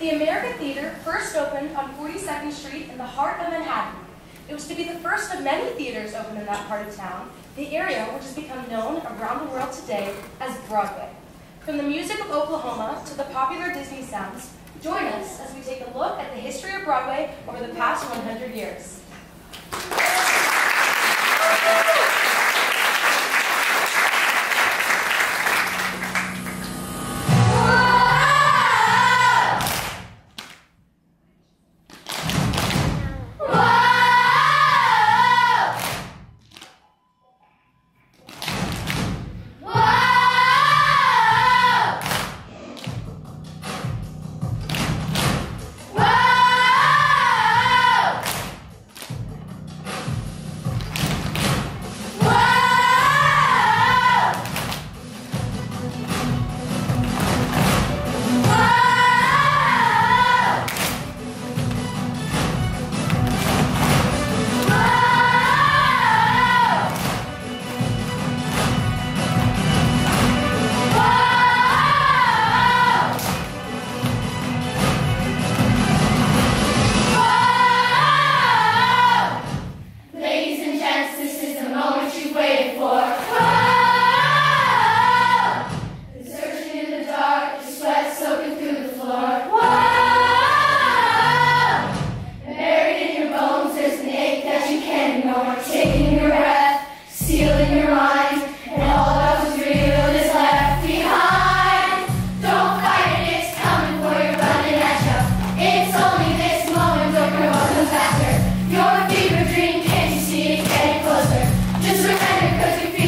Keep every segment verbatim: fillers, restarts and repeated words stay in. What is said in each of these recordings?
The American Theater first opened on forty-second Street in the heart of Manhattan. It was to be the first of many theaters opened in that part of town, the area which has become known around the world today as Broadway. From the music of Oklahoma to the popular Disney sounds, join us as we take a look at the history of Broadway over the past one hundred years. Your fever dream, can't you see it getting closer? Just surrender, cause you feel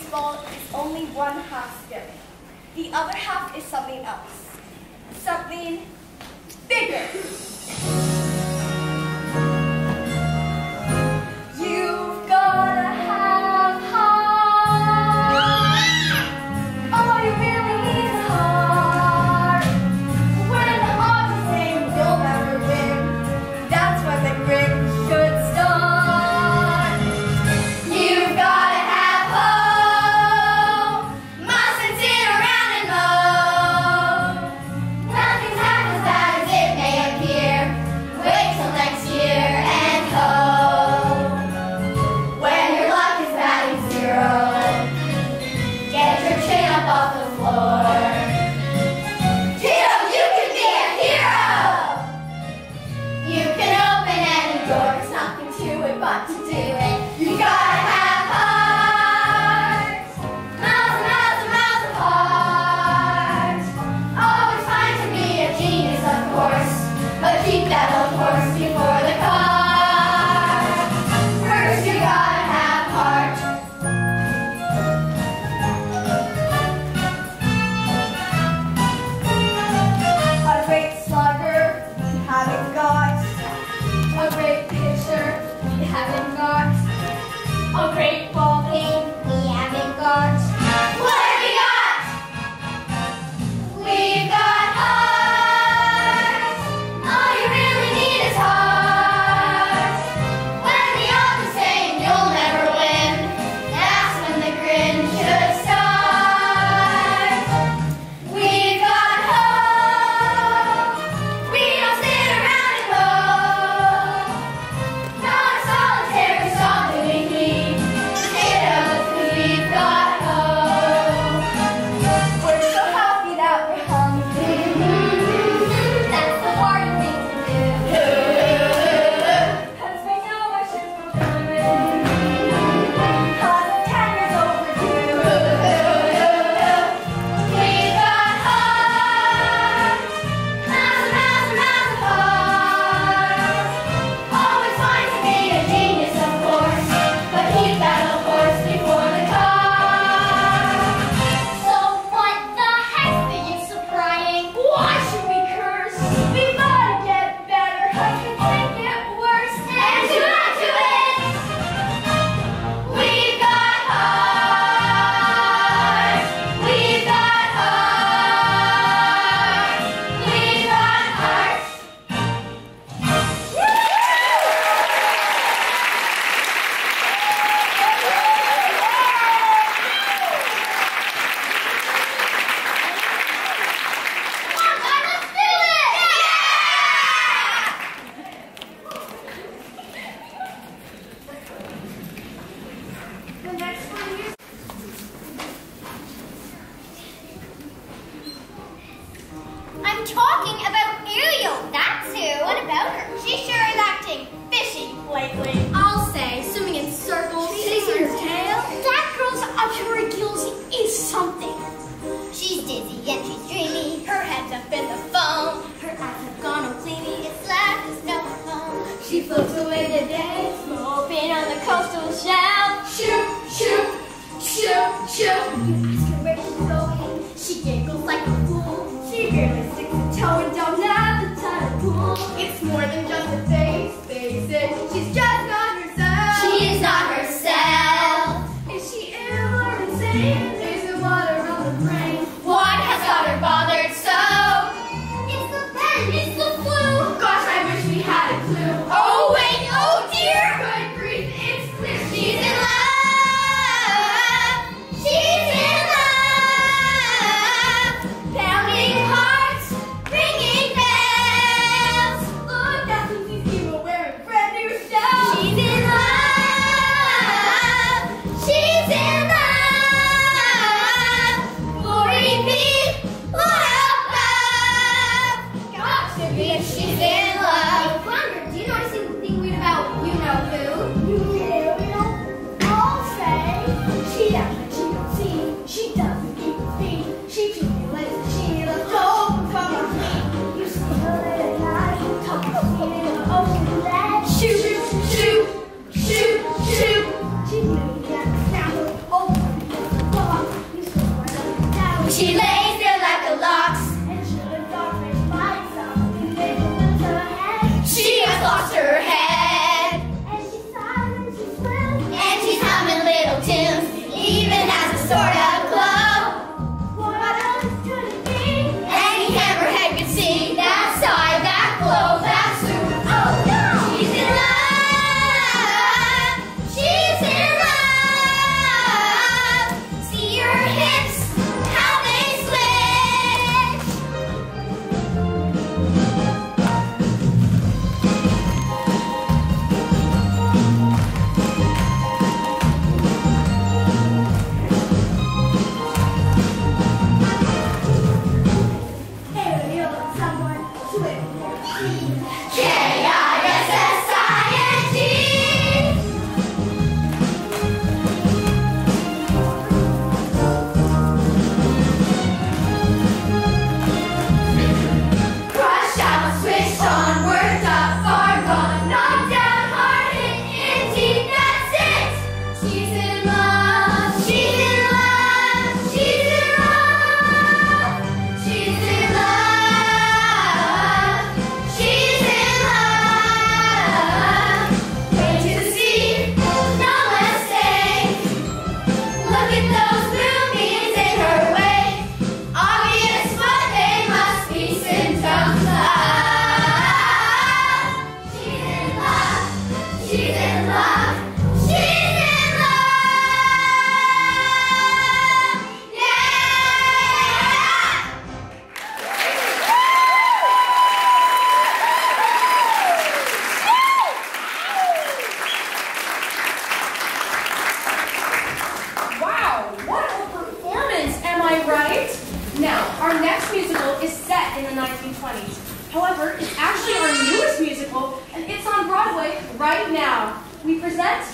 ball is only one half spinning. The other half is something else. Something bigger. You've gotta have heart. All you really need is heart. When the odds are saying you'll never win, that's when the grit should start. You've gotta have hope. Mustn't sit around and mope. Nothing's half as bad as it may appear. Wait till next year and hope. When your luck is batting zero, get your chin up off the floor. Tito, you can be a hero. You can open any door. There's nothing to it but to do it. You gotta have heart. Miles and miles and miles of heart. Always trying to be a genius, of course, but keep that old horse before the car. First you gotta have heart. A great slugger you haven't got. A great pitcher you haven't got. A great ball game we haven't got. What have we got? We've got heart. All you really need is heart. When the odds are saying you'll never win, that's when the grin should start. We've got hope. We don't sit around and hope. Not a solitary song that we keep. Kiddos, we've got hope. We're so happy that we're hungry. That's the hard thing to do. 'Cause we know our shit's not coming. 'Cause ten years overdue. We've got heart. Miles and miles and miles of heart. Always trying to be a genius, of course, but keep that old horse before the car. So what the heck's the use of crying? Why should we curse? We gotta get better, 'cause we can't get worse. And to add to it, we've got heart. We've got heart. We've got heart. Come on, guys, let's do it! The next one is I'm talking about Ariel. That's who. What about her? She sure is acting fishy lately. I'll say, swimming in circles, chasing her tail. That girl's up to her gills is something. She's dizzy and she's dreamy. Her head's up in the foam. Her eyes have gone all gleamy. It's left us no home. She floats away today, moping on the coastal shelf. Shoot, shoot, shoot, shoot. You ask her where she's going. She giggles like a fool. She barely sticks a toe and down at the tide pool. It's more than just a face, face it. She's just not herself. She is not herself. Is she ill or insane? Is the water on the brain? What has got her bothered so? It's the pen, it's the flu. Gosh, I wish we had a clue. Oh wait, oh dear. Good grief, it's clear. She's in love. She's in love. Pounding hearts, ringing bells. Look at the right now, we present